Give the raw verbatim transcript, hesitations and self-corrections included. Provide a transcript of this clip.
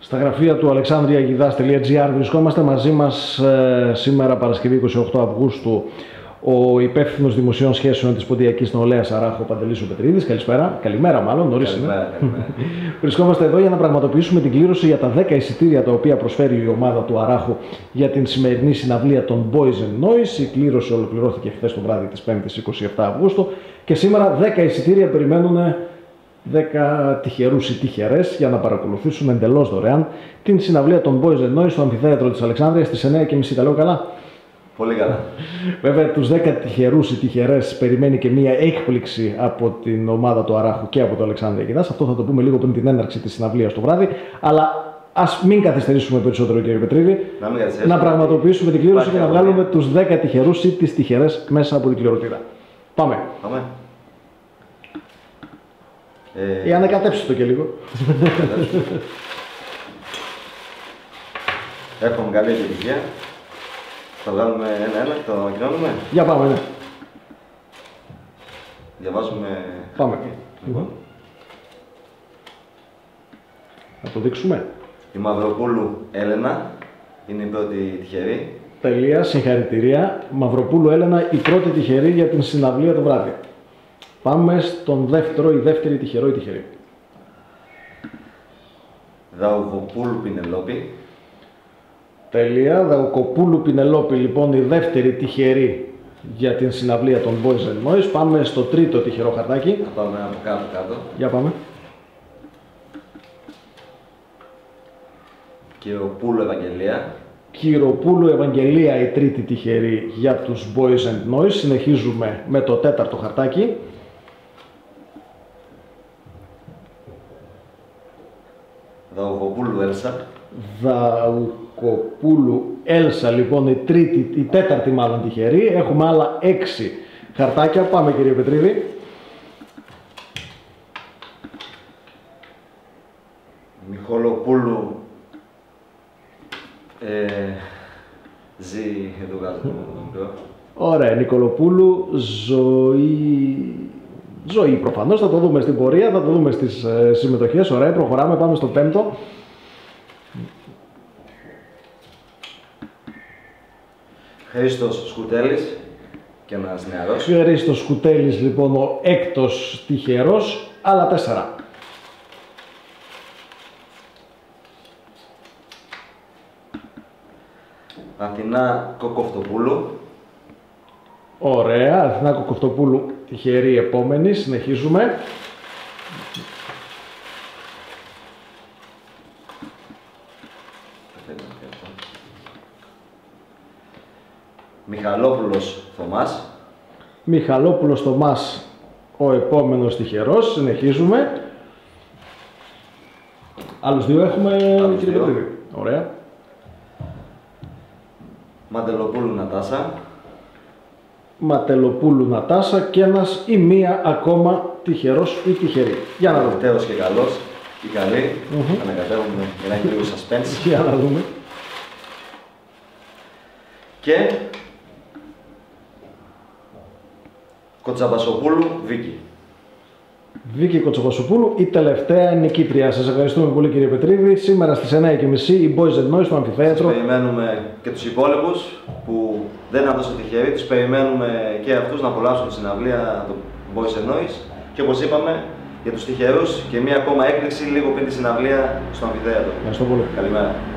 Στα γραφεία του αλεξάνδρεια γιδάς τελεία τζι άρ βρισκόμαστε. Μαζί μας ε, σήμερα Παρασκευή είκοσι οκτώ Αυγούστου ο υπεύθυνος δημοσίων σχέσεων της Ποντιακής Νεολαίας Αράχου, Παντελής Πετρίδης. Καλησπέρα. Καλημέρα, μάλλον. Νωρίς είναι. Βρισκόμαστε εδώ για να πραγματοποιήσουμε την κλήρωση για τα δέκα εισιτήρια τα οποία προσφέρει η ομάδα του Αράχου για την σημερινή συναυλία των Boys and Noise. Η κλήρωση ολοκληρώθηκε χθες το βράδυ της πέμπτης είκοσι επτά Αυγούστου και σήμερα δέκα εισιτήρια περιμένουν δέκα τυχερούς ή τυχερές για να παρακολουθήσουν εντελώς δωρεάν την συναυλία των Boys and Noise στο αμφιθέατρο της Αλεξάνδρειας στις εννιά και μισή. Τα λέω καλά? Πολύ καλά. Βέβαια, τους δέκα τυχερούς ή τυχερές περιμένει και μία έκπληξη από την ομάδα του Αράχου και από το Αλεξάνδρεια Γιδάς. Αυτό θα το πούμε λίγο πριν την έναρξη της συναυλίας το βράδυ. Αλλά ας μην καθυστερήσουμε περισσότερο, κύριε Πετρίδη. Να, να πραγματοποιήσουμε την κλήρωση και να βγάλουμε τους δέκα τυχερούς ή τις τυχερές μέσα από την κληρωτήρα. Πάμε. Πάμε. Ε... Ή ανακατέψτε το και λίγο. Έχουμε καλή επιτυχία. Θα βγάλουμε ένα-ένα και το ανακοινώνουμε. Για πάμε, ναι. Διαβάζουμε. Πάμε. Λοιπόν. Να το δείξουμε. Η Μαυροπούλου Έλενα είναι η πρώτη τυχερή. Τελεία, συγχαρητήρια. Μαυροπούλου Έλενα, η πρώτη τυχερή για την συναυλία το βράδυ. Πάμε στον δεύτερο, η δεύτερη τυχερό ή τυχερή. Δαουγοπούλου Πινελόπη. Τέλεια. Δαουκοπούλου Πινελόπη, λοιπόν, η δεύτερη τυχερή για την συναυλία των Boys and Noise. Πάμε στο τρίτο τυχερό χαρτάκι. Θα πάμε από κάτω κάτω. Για πάμε. Κυροπούλου Ευαγγελία. Κυροπούλου Ευαγγελία, η τρίτη τυχερή για τους Boys and Noise. Συνεχίζουμε με το τέταρτο χαρτάκι. Δαουγοπούλου Έλσα. Δαουκοπούλου Έλσα, λοιπόν, η τρίτη, η τέταρτη μάλλον τυχερή. Έχουμε άλλα έξι χαρτάκια. Πάμε, κύριε Πετρίδη. Μιχολοπούλου ε, Ζή, εδώ βγάζω. Ωραία, Νικολοπούλου, ζωή... Ζωή προφανώς, θα το δούμε στην πορεία, θα το δούμε στις ε, συμμετοχές. Ωραία, προχωράμε, πάμε στο πέμπτο. Χρήστος Σκουτέλης και ένας νεαρός. Χρήστος Σκουτέλης, λοιπόν, ο έκτος τυχερός, άλλα τέσσερα. Αθηνά Κοκοφτοπούλου. Ωραία, Αθηνά Κοκοφτοπούλου, τυχερή επόμενη, συνεχίζουμε. Μιχαλόπουλος Θωμάς. Μιχαλόπουλος Θωμάς, ο επόμενος τυχερός, συνεχίζουμε. Άλλους δύο έχουμε, Άλλους κύριε δύο. Πετρίδη. Ωραία. Μαντελοπούλου Νατάσα. Ματελοπούλου Νατάσα και ένας ή μία ακόμα τυχερός ή τυχερή. Για να δούμε. Τελευταίος και καλός. Η καλή. Mm-hmm. Ανακατεύουμε για να έχει λίγο suspense. Για να δούμε. Και Κοτσαμπασοπούλου Βίκη. Βίκη Κοτσαμπασοπούλου, η τελευταία νικήτρια. Σας ευχαριστούμε πολύ, κύριε Πετρίδη. Σήμερα στις εννιά και μισή οι Boys and Noise στο αμφιθέατρο. Περιμένουμε και τους υπόλοιπους που δεν είναι τόσο τυχεροί. Τους περιμένουμε και αυτούς να απολαύσουν τη συναυλία των Boys and Noise. Και όπως είπαμε, για τους τυχερούς και μία ακόμα έκπληξη λίγο πριν τη συναυλία στο αμφιθέατρο. Ευχαριστώ πολύ. Καλημέρα.